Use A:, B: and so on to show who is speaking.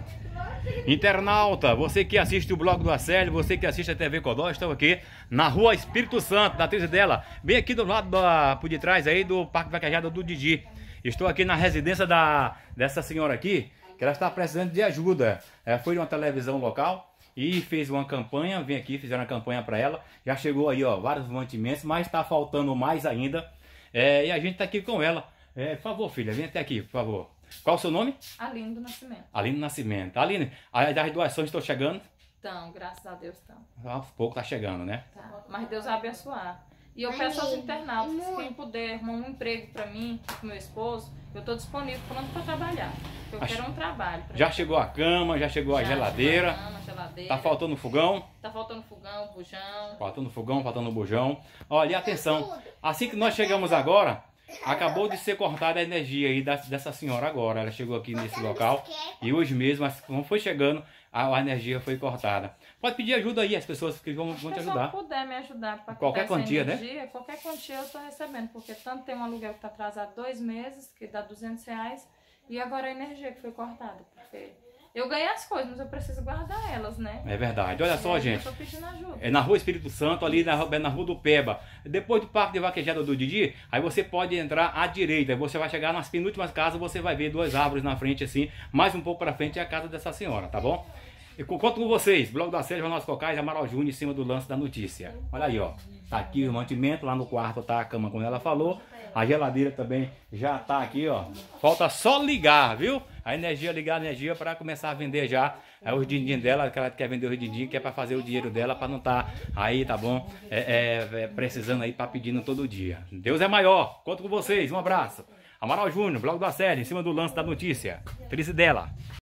A: Internauta, você que assiste o blog do Acélio, você que assiste a TV Codó, estamos aqui na rua Espírito Santo, da atriz dela, bem aqui do lado por detrás aí do Parque Vaquejada do Didi. Estou aqui na residência dessa senhora aqui, que ela está precisando de ajuda. Ela foi de uma televisão local e fez uma campanha, vem aqui, fizeram uma campanha para ela. Já chegou aí, ó, vários mantimentos, mas está faltando mais ainda. E a gente está aqui com ela. Por favor, filha, vem até aqui, por favor. Qual o seu nome?
B: Aline do Nascimento.
A: Aline do Nascimento. Aline, as doações estão chegando?
B: Então, graças a Deus estão.
A: Aos poucos tá chegando, né?
B: Tá. Mas Deus vai abençoar. E eu peço aos internautas, quem puder arrumar um emprego para mim, pro meu esposo, eu estou disponível pronto para trabalhar. Eu quero um trabalho.
A: Já chegou a cama, já chegou a geladeira.
B: Geladeira.
A: Tá faltando fogão?
B: Tá faltando fogão, bujão.
A: Faltando fogão, faltando bujão. Olha, e atenção, assim que nós chegamos agora, acabou de ser cortada a energia aí dessa senhora agora. Ela chegou aqui nesse local e hoje mesmo, como foi chegando, a energia foi cortada. Pode pedir ajuda aí, as pessoas que vão te ajudar.
B: Se puder me ajudar para
A: qualquer quantia,
B: energia, né? Qualquer quantia eu estou recebendo, porque tanto tem um aluguel que está atrasado 2 meses, que dá R$200, e agora a energia que foi cortada, porque eu ganhei as coisas, mas eu preciso guardar elas, né?
A: É verdade. Olha só, gente.
B: Eu tô pedindo ajuda.
A: É na rua Espírito Santo, ali na rua do Peba. Depois do Parque de Vaquejada do Didi, aí você pode entrar à direita. Aí você vai chegar nas penúltimas casas, você vai ver 2 árvores na frente assim. Mais um pouco para frente é a casa dessa senhora, tá bom? Eu conto com vocês, blog do Acélio, Jornal dos Cocais, Amaral Júnior, em cima do lance da notícia. Olha aí, ó. Tá aqui o mantimento, lá no quarto tá a cama, como ela falou. A geladeira também já tá aqui, ó. Falta só ligar, viu? A energia, ligar a energia para começar a vender já os din-din dela, que ela quer vender os din-din, que é para fazer o dinheiro dela, para não tá aí, tá bom? Precisando aí, para pedindo todo dia. Deus é maior. Conto com vocês. Um abraço. Amaral Júnior, blog do Acélio, em cima do lance da notícia. Feliz dela.